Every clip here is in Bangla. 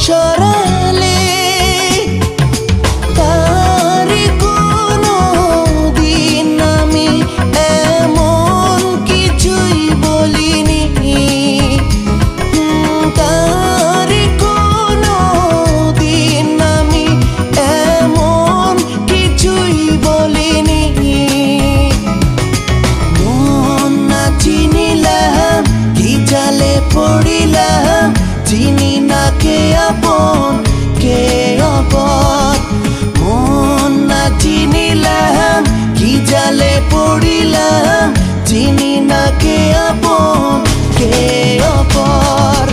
সরালে তারি কোনো দিন আমি এমন কিছুই বলিনি, তারি কোনো দিন আমি এমন কিছুই বলিনি। মন না চিনিলাম কি জালে পড়িলাম, চিনি না কে আপন কে অপর। মন না চিনিলাম কি জালে পড়িলাম, চিনি না কে আপন কে অপর।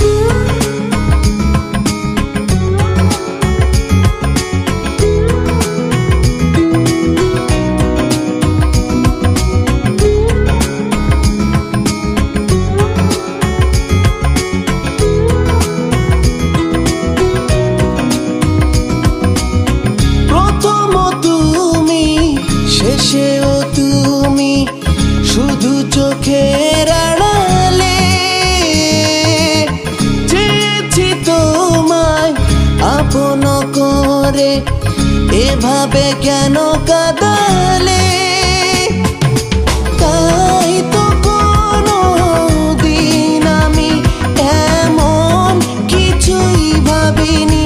শেষেও তুমি শুধু চোখের আড়ালে, চেয়েছি তোমায় আপন করে, এভাবে কেন কাঁদালে? তাই তো কোনো দিন আমি এমন কিছুই ভাবিনি,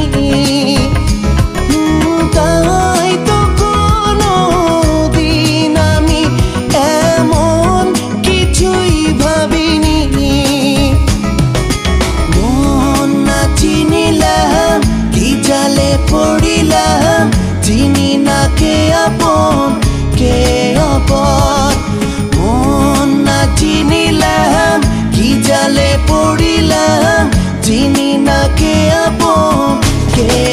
তাই তো কোনো দিন আমি এমন কিছুই ভাবিনি। মন না চিনিলাম কি জালে পড়িলাম, চিনি না কে আপন কে অপর। মন না চিনিলাম কি জালে পড়িলাম, চিনি না কে আপন কে